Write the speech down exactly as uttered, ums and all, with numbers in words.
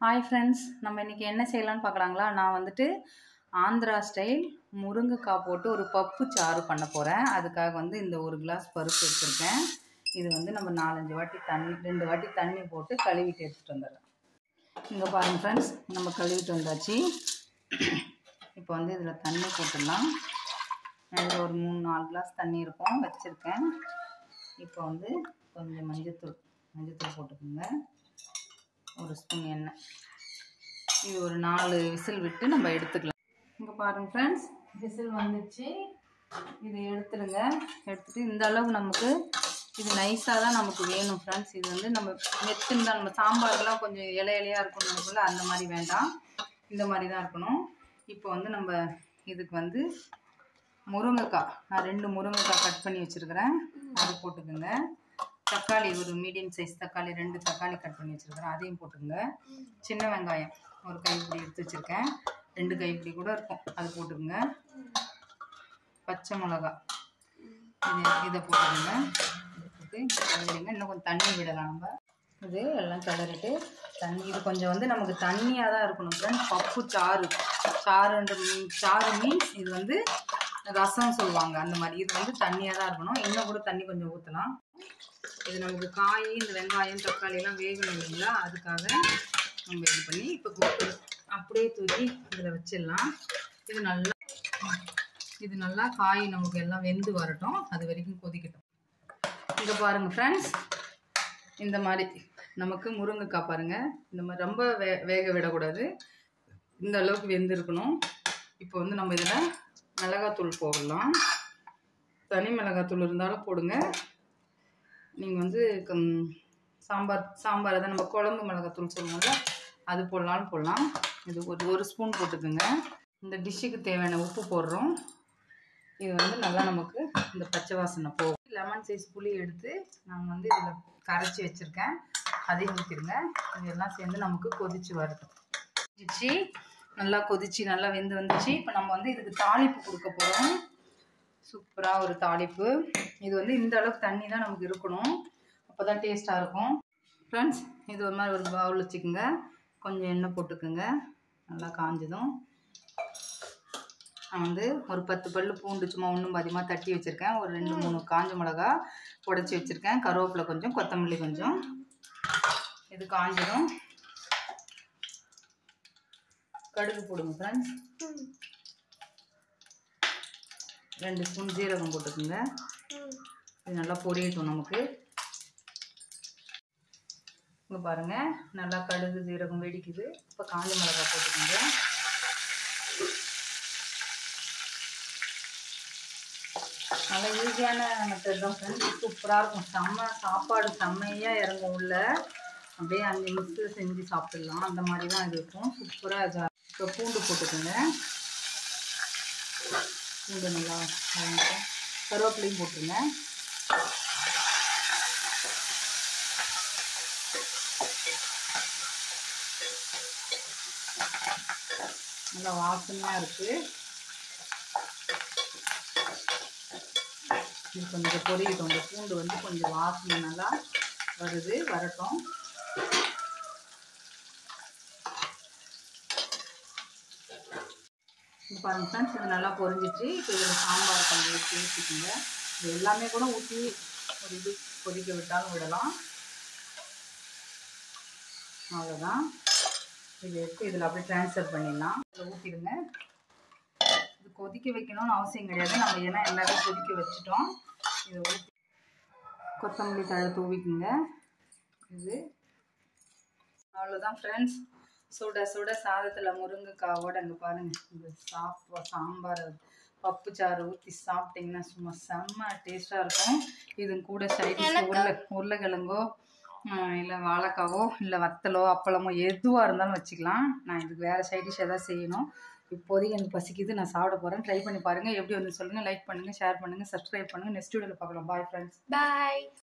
Hi friends, நம்ம இன்றைக்கி என்ன செய்யலான்னு பார்க்கலாங்களா? நான் வந்துட்டு ஆந்திரா ஸ்டைல் முருங்கைக்காய் போட்டு ஒரு பப்பு சாறு பண்ண போகிறேன். அதுக்காக வந்து இந்த ஒரு கிளாஸ் பருப்பு எடுத்துருக்கேன். இது வந்து நம்ம நாலஞ்சு வாட்டி தண்ணி ரெண்டு வாட்டி தண்ணி போட்டு கழுவிட்டு எடுத்துகிட்டு வந்துடுறேன். இங்கே பாருங்கள் ஃப்ரெண்ட்ஸ், நம்ம கழுவிட்டு வந்தாச்சு. இப்போ வந்து இதில் தண்ணி போட்டுடலாம். இதில் ஒரு மூணு நாலு கிளாஸ் தண்ணி இருக்கும் வச்சுருக்கேன். இப்போ வந்து கொஞ்சம் மஞ்சத்தூள் மஞ்சத்தூள் போட்டுக்கோங்க. ஒரு ஸ்பூன் எண்ணெய். இது ஒரு நாலு விசில் விட்டு நம்ம எடுத்துக்கலாம். இங்கே பாருங்கள் ஃப்ரெண்ட்ஸ், விசில் வந்துடுச்சு. இது எடுத்துடுங்க. எடுத்துகிட்டு இந்த அளவுக்கு நமக்கு இது நைஸாக தான் நமக்கு வேணும் ஃப்ரெண்ட்ஸ். இது வந்து நம்ம மெத்துன்னு தான், நம்ம சாம்பார்லாம் கொஞ்சம் இலை இலையாக இருக்கணும் நமக்குள்ள, அந்த மாதிரி வேண்டாம், இந்த மாதிரி தான் இருக்கணும். இப்போ வந்து நம்ம இதுக்கு வந்து முருங்கைக்காய், நான் ரெண்டு முருங்கைக்காய் கட் பண்ணி வச்சுருக்கிறேன், அது போட்டுக்கோங்க. தக்காளி ஒரு மீடியம் சைஸ் தக்காளி ரெண்டு தக்காளி கட் பண்ணி வச்சுருக்கிறேன், அதையும் போட்டுக்கோங்க. சின்ன வெங்காயம் ஒரு கைப்பிடி எடுத்து வச்சுருக்கேன், ரெண்டு கைப்பிடி கூட இருக்கும், அது போட்டுக்கோங்க. பச்சை மிளகா இது இதை போட்டுக்கோங்க. போட்டு கிளறிடுங்க. இன்னும் கொஞ்சம் தண்ணி விடலாம். நம்ம இது எல்லாம் கிளறிட்டு தண்ணி, இது கொஞ்சம் வந்து நமக்கு தண்ணியாக தான் இருக்கணும் ஃப்ரெண்ட்ஸ். பப்பு சாறு சாறுன்ற மீன் சாறு மீன்ஸ் இது வந்து ரசம் சொல்லுவாங்க, அந்த மாதிரி. இது வந்து தண்ணியாக தான் இருக்கணும். இன்னும் கூட தண்ணி கொஞ்சம் ஊற்றலாம். இது நமக்கு காய், இந்த வெங்காயம் தக்காளி எல்லாம் வேகணும் இல்லைங்களா, அதுக்காக நம்ம இது பண்ணி இப்போ குக்கர் அப்படியே தூக்கி இதில் வச்சிடலாம். இது நல்லா இது நல்லா காய் நமக்கு எல்லாம் வெந்து வரட்டும், அது வரைக்கும் கொதிக்கட்டும். இங்கே பாருங்கள் ஃப்ரெண்ட்ஸ், இந்த மாதிரி நமக்கு முருங்கைக்காய் பாருங்கள், இந்த மாதிரி ரொம்ப வே வேக விடக்கூடாது, இந்த அளவுக்கு வெந்து இருக்கணும். இப்போ வந்து நம்ம இதில் மிளகாத்தூள் போடலாம். தனி மிளகாத்தூள் இருந்தாலும் போடுங்க. நீங்கள் வந்து சாம்பார் சாம்பார் தான் நம்ம குழம்பு மிளகாத்தூள் சொல்லுவோம்ல, அது போடலான்னு போடலாம். இது ஒரு ஒரு ஸ்பூன் போட்டுக்கோங்க. இந்த டிஷ்ஷுக்கு தேவையான உப்பு போடுறோம். இது வந்து நல்லா நமக்கு இந்த பச்சை வாசனை போகும். லெமன் சைஸ் புளி எடுத்து நான் வந்து இதில் கரைச்சி வச்சுருக்கேன், அதையும் ஊற்றிடுங்க. இதெல்லாம் சேர்ந்து நமக்கு கொதிச்சு வரட்டும். கொதிச்சு நல்லா கொதிச்சு நல்லா வெந்து வந்துச்சு. இப்போ நம்ம வந்து இதுக்கு தாளிப்பு கொடுக்க போகிறோம். சூப்பராக ஒரு தாளிப்பு. இது வந்து இந்த அளவுக்கு தண்ணி தான் நமக்கு இருக்கணும், அப்போ தான் டேஸ்ட்டாக இருக்கும் ஃப்ரெண்ட்ஸ். இது ஒரு மாதிரி ஒரு பவுல் வச்சுக்கோங்க. கொஞ்சம் எண்ணெய் போட்டுக்கோங்க. நல்லா காஞ்சதும் நான் வந்து ஒரு பத்து பல் பூண்டு சும்மா ஒன்றும் அதிகமாக தட்டி வச்சுருக்கேன். ஒரு ரெண்டு மூணு காஞ்ச மிளகா உடச்சி வச்சுருக்கேன். கருவேப்பிலை கொஞ்சம், கொத்தமல்லி கொஞ்சம். இது காஞ்சதும் கடுகு போடுங்க ஃப்ரெண்ட்ஸ். ரெண்டு ஸ்பூன் ஜீரகம் போட்டுக்கோங்க. இது நல்லா பொரியட்டும் நமக்கு. இங்கே பாருங்கள், நல்லா கடுகு ஜீரகம் வெடிக்குது. இப்போ காஞ்ச மிளகா போட்டுக்கோங்க. நல்லா ஈஸியான மெத்தட் தான் ஃப்ரெண்ட்ஸ். சூப்பராக இருக்கும். செம்ம சாப்பாடு செம்மையாக இறங்கும் உள்ள, அப்படியே அஞ்சு நிமிஷத்தில் செஞ்சு சாப்பிட்லாம், அந்த மாதிரி தான் இது இருக்கும். சூப்பராக. இப்போ பூண்டு போட்டுக்கோங்க. பூண்டு நல்லா கருவேப்பிலையும் போட்டுருங்க. நல்லா வாசனையாக இருக்குது. இது கொஞ்சம் பொரியட்டும். இந்த பூண்டு வந்து கொஞ்சம் வாசனை நல்லா வருது, வரட்டும். இது பாருங்கள் ஃப்ரெண்ட்ஸ், இது நல்லா பொரிஞ்சிச்சு. இப்போ இதில் சாம்பார் கொஞ்சம் ஊற்றி ஊற்றிக்கோங்க. இது எல்லாமே கூட ஊற்றி ஒரு இது கொதிக்க விட்டாலும் விடலாம். அவ்வளோதான். இதை எடுத்து இதில் அப்படியே ட்ரான்ஸ்ஃபர் பண்ணிடலாம். இதில் ஊற்றிடுங்க. இது கொதிக்க வைக்கணும்னு அவசியம் கிடையாது, நம்ம ஏன்னா எல்லாமே கொதிக்க வச்சுட்டோம். இதை ஊற்றி கொத்தமல்லி தழை தூவிக்குங்க. இது அவ்வளோதான் ஃப்ரெண்ட்ஸ். சுட சுட சாதத்தில் முருங்கைக்காவோட அங்கே பாருங்கள், இந்த சாப்பா சாம்பார் பப்பு சாறு ஊற்றி சாப்பிட்டிங்கன்னா சும்மா செம்ம டேஸ்ட்டாக இருக்கும். இது கூட சைடிஷ் உருளை உருளைக்கிழங்கோ இல்லை வாழைக்காவோ இல்லை வத்தலோ அப்பளமோ எதுவாக இருந்தாலும் வச்சுக்கலாம். நான் இதுக்கு வேறு சைடிஷ் எதாவது செய்யணும். இப்போதைக்கு எனக்கு பசிக்குது, நான் சாப்பிட போகிறேன். ட்ரை பண்ணி பாருங்கள், எப்படி வந்து சொல்லுங்கள். லைக் பண்ணுங்கள், ஷேர் பண்ணுங்கள், சப்ஸ்கிரைப் பண்ணுங்கள். நெக்ஸ்ட் வீடியோவில் பார்க்கலாம். Bye friends. பாய்.